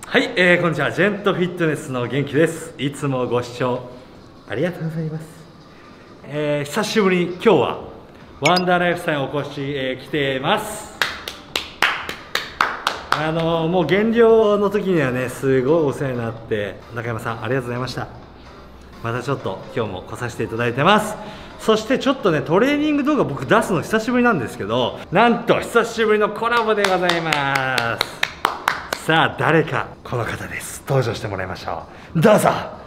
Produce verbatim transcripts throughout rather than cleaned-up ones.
はい、えー、こんにちは。ジェントフィットネスの元気です。いつもご視聴ありがとうございます。えー、久しぶりに今日はワンダーライフさんにお越し、えー、来てます。あのー、もう減量の時にはね、すごいお世話になって、中山さんありがとうございました。またちょっと今日も来させていただいてます。そしてちょっとね、トレーニング動画僕出すの久しぶりなんですけど、なんと久しぶりのコラボでございます。さあ誰か、この方です。登場してもらいましょう。どうぞ。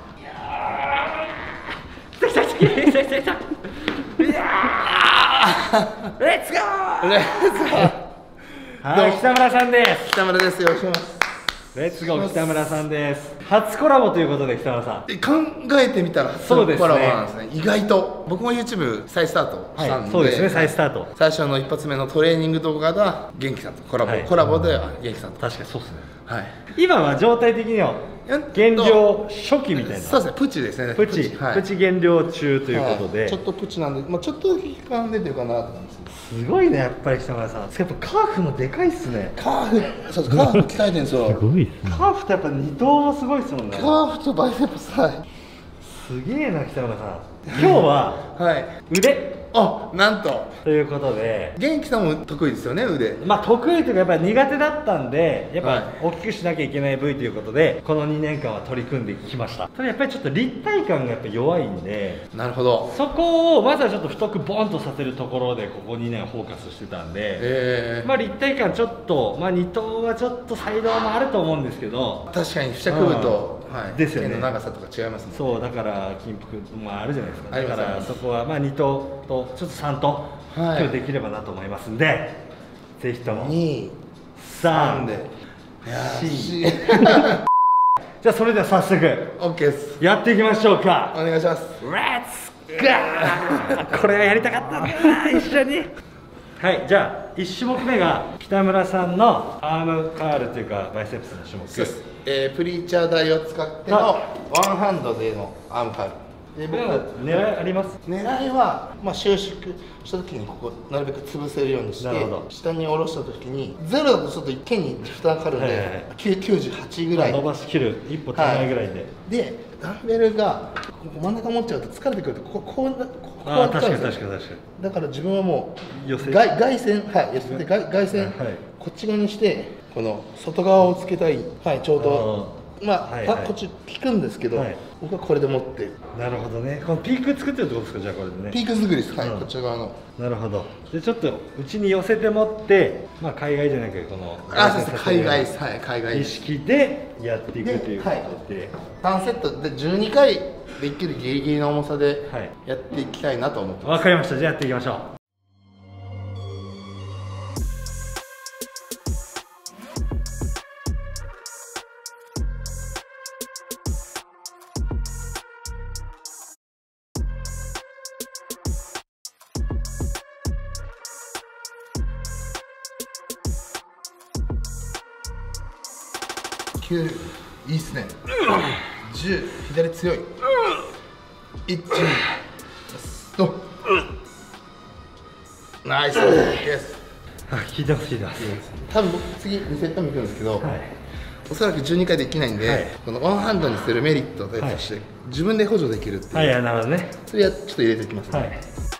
来た来た来た来た来た来た。いやーレッツゴーレッツゴー。はい、北村さんです。 北村です。よろしくお願いします。 レッツゴー北村さんです。初コラボということで北村さん。 考えてみたら初コラボなんですね。意外と僕も YouTube 再スタートしたんで、 そうですね、再スタート。 最初の一発目のトレーニング動画が元気さんとコラボ、コラボでは元気さんと。 確かにそうですね。 はい。 今は状態的には減量初期みたいな。 そうですね、プチですね。 プチプチ減量中ということで、 ちょっとプチなんで、まあちょっとだけ期間出てるかなと思います。 すごいね、やっぱり北村さん。やっぱカーフもでかいっすね。 カーフ、そうです、カーフ鍛えてるんですよ。 すごいっすね。カーフとやっぱ二頭もすごいっすもんね。 カーフとバイセップス、はい。 すげえな北村さん。今日ははい腕。 あ、なんとということで、 元気さんも得意ですよね、腕。 まあ得意というかやっぱり苦手だったんで、やっぱ大きくしなきゃいけない部位ということで、このにねんかんは取り組んできました。ただやっぱりちょっと立体感がやっぱ弱いんで、 なるほど。 そこをまずはちょっと太くボンとさせるところでここにねんフォーカスしてたんで、えー、まあ立体感ちょっと、まあに頭はちょっとサイドもあると思うんですけど、 確かに付着部と、はい、 ですよね、 毛の長さとか違いますね。 そうだから筋腹、まあ、あるじゃないですか。だからそこはまあに頭とちょっとさん頭、はい、今日できればなと思いますんで、ぜひともにさんでよんじゃあそれでは早速 OK ですやっていきましょうか。 お願いします。 レッツゴー。これはやりたかったんだな、一緒に。はい、じゃあいち種目目が北村さんのアームカールというかバイセップスの種目。 そうです、えー、プリーチャー台を使ってのワンハンドでのアームカールで、 僕は狙いあります。 狙いは、まあ、収縮した時にここなるべく潰せるようにして、下に下ろした時にゼロだとちょっと手に負担かかるんで、はいはいはい、きゅうじゅうはちぐらい伸ばしきる一歩手前ぐらいで、はい、 でダンベルが真ん中持っちゃうと疲れてくるとこここうこうあ確かに確かに確かに。 だから自分はもう寄せ外外線、はい寄せて外外線、はい、こっち側にしてこの外側をつけたい、はいちょうどまあ、はいはい、こっち効くんですけど、はい、僕はこれで持ってなるほどね。このピーク作ってるってことですか。じゃあこれでねピーク作りです。はい、うん、こっち側のなるほど。でちょっと内に寄せて持って、まあ海外じゃなくてこのあそうです海外です。はい海外意識でやっていくということで、はい、 さんセットでじゅうにかいできるギリギリの重さでやっていきたいなと思ってます。 わかりました。じゃあやっていきましょう。 きゅういいっすね。じゅう左強い。いちとナイスです。 あ、聞いてます聞いてます。 多分僕次にセット目いくんですけど、はい、おそらくじゅうにかいできないんで、はい、このワンハンドにするメリットとして、はい、自分で補助できるっていう。 はい、なるほどね。 それはちょっと入れておきますね。はい、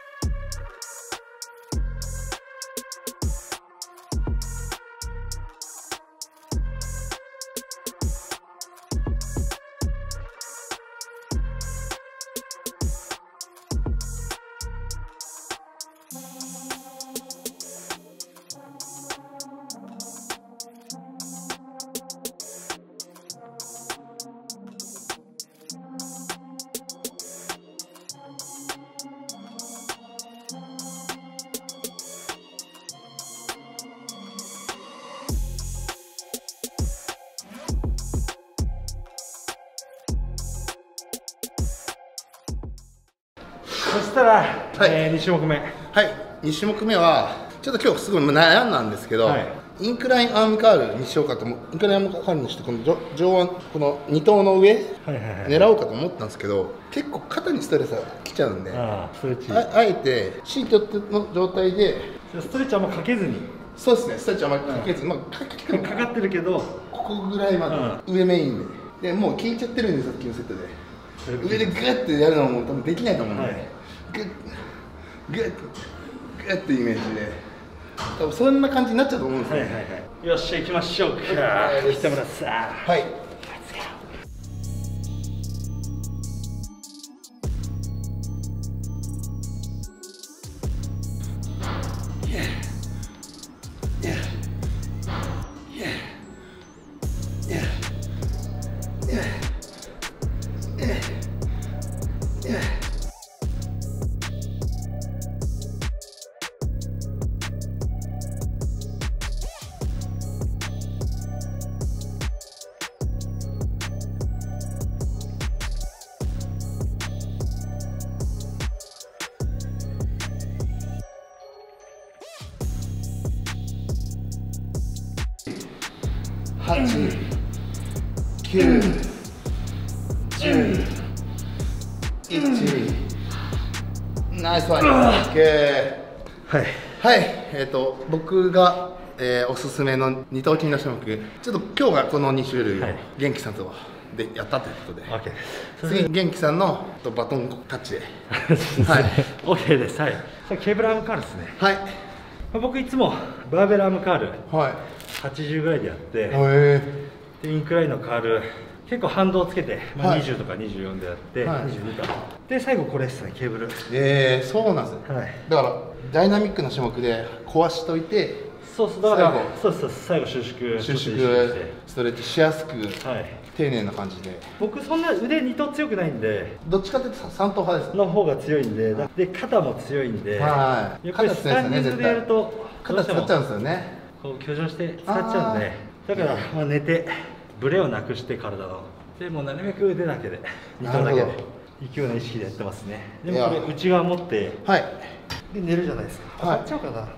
そしたら、はい、えー、に種目目。 はい、に種目目はちょっと今日すごい悩んだんですけど、はい、インクラインアームカールにしようかと思インクラインアームカールにしてこの上腕このに頭の上狙おうかと思ったんですけど、結構肩にストレスがきちゃうんで、 あ, あ, あえてシートの状態でストレッチはもうかけずにそうですね、ストレッチあんまりかけず、まあかけかかってるけどここぐらいまで、上メインででもう効いちゃってるんで、さっきのセットで上でグッてやるのも多分できないと思うんで、グッグッグッってイメージで多分そんな感じになっちゃうと思うんですよね。 よっしゃ行きましょうか、北村さん。 はい、はち、きゅう、じゅう、いち、ナイスファイト。オッケー。はいはい、えっと僕が、えー、おすすめの二頭筋の種目、ちょっと今日がこのに種類を元気さんとでやったということで、はい、次元気さんのバトンタッチではい OK です。はい、ケーブルアームカールですね。はい、僕いつもバーベルアームカール、はい、はちじゅうぐらいでやって、でインクラインのカール結構反動つけて、まあ、にじゅうとかにじゅうよんでやって、はい、にじゅうにかで最後これですね、ケーブル。ええー、そうなんですね、はい、だからダイナミックな種目で壊しといて、そうそう、だからそうそう、最後収縮収縮ストレッチしやすく、はい、丁寧な感じで。僕そんな腕に頭強くないんで、どっちかというとさん頭派ですの方が強いんで、で肩も強いんで、はい、やっぱりスタンディングでやると肩使っちゃうんですよね。こう挙上して使っちゃうんで、だからまあ寝てブレをなくして体のでもうなるべく腕だけで二頭だけでいくような意識でやってますね。でもこれ内側持って、はい、で寝るじゃないですか。当たっちゃうかな。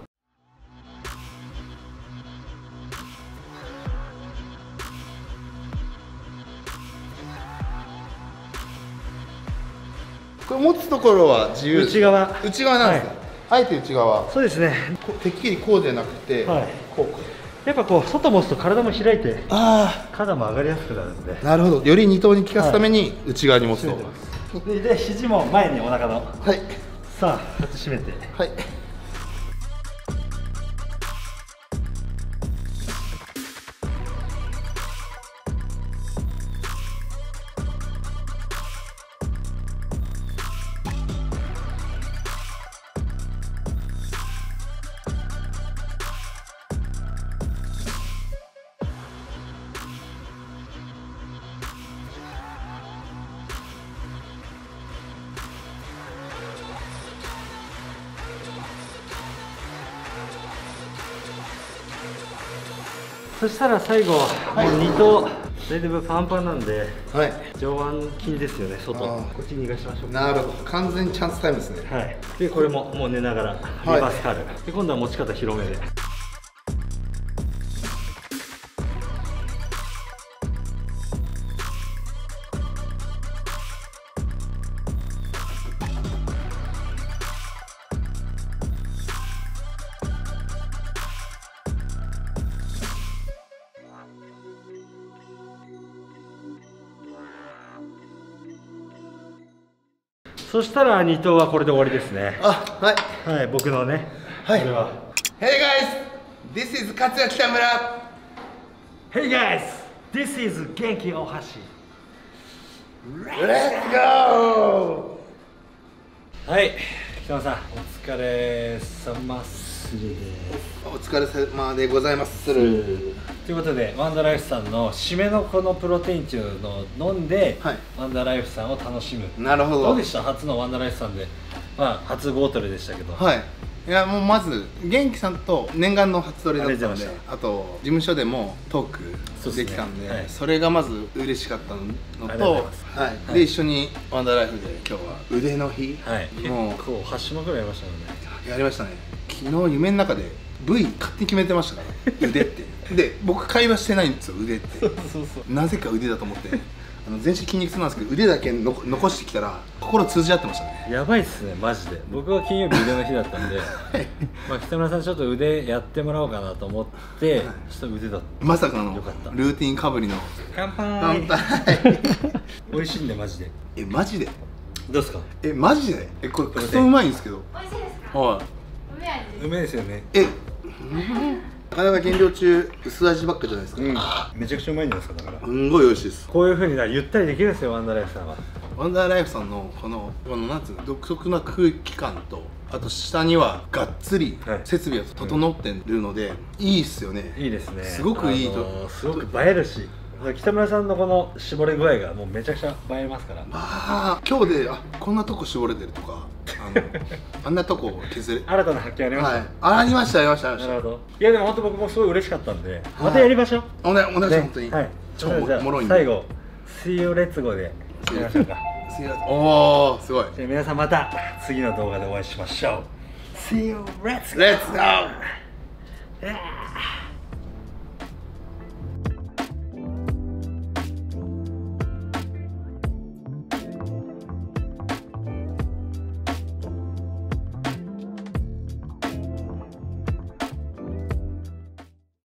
これ持つところは自由。内側内側なんですね、はい、あえて内側。そうですね、てっきりこうじゃなくて、はい、こうやっぱこう外持つと体も開いて、ああ肩も上がりやすくなるんで。なるほど、より二頭に効かすために内側に持つと、はい、で肘も前にお腹の、はい、さあこっち締めて、はい、そしたら最後、はい、もうに頭だいぶパンパンなんで、はい、上腕筋ですよね、外こっちに逃がしましょう。なるほど、完全にチャンスタイムですね。はい、でこれももう寝ながらリバースカール、はい、で今度は持ち方広めで。そしたらに頭はこれで終わりですね。あ、はい。はい、僕のね。はい。これは。Hey guys, this is 勝谷北村。Hey guys, this is 元気大橋。Let's go。はい、北村さん、お疲れ様するです。お疲れ様でございまする。ということで、ワンダーライフさんの締めのこのプロテインっていうのを飲んで、はい、ワンダーライフさんを楽しむ。なるほど。どうでした？初のワンダーライフさんで、まあ初ゴートレでしたけど。はい。いやもうまず元気さんと念願の初撮りだったので、あと事務所でもトークできたんで、そ, で、ね、はい、それがまず嬉しかったのと、はい、で一緒にワンダーライフで今日は腕の日、はい、もう結構はち種目ぐらいやりましたよね。やりましたね。昨日夢の中で部位勝手に決めてましたから腕ってで僕会話してないんですよ、腕って。そうそうそう、なぜか腕だと思ってあの全身筋肉痛なんですけど腕だけの残してきたら心通じ合ってましたね。 やばいっすねマジで。僕は金曜日腕の日だったんでまあ北村さんちょっと腕やってもらおうかなと思って、はい、ちょっと腕だったまさかのルーティンかぶりの乾杯乾杯美味しいんでマジで。 えマジでどうですか？ えマジでえこれクソうまいんですけど。 美味しいですか？ はい梅味。 梅ですよね。 えなかなか減量中薄味ばっかじゃないですか。 うん、めちゃくちゃうまいんじゃないですか。だからすんごい美味しいです。 こういう風にゆったりできるんですよワンダーライフさんは。 ワンダーライフさんのこのこのなんつうの独特な空気感と、あと下にはがっつり設備が整ってるので、うん、いいっすよね。 いいですね。すごくいいと、 あのー、すごく映えるし、北村さんのこの絞れ具合がもうめちゃくちゃ映えますから。 ああ今日であこんなとこ絞れてるとかあのあんなとこ削れ新たな発見ありました、 はい、ありましたありましたありました。 なるほど。いやでも本当僕もすごい嬉しかったんで、はい、またやりましょう。 お願いお願いします、ね、本当に、 はい、 超もろいんで最後「See you let's go」でやりましょうか。 おおすごい。 じゃあ皆さんまた次の動画でお会いしましょう。See you let's go。 Let's go。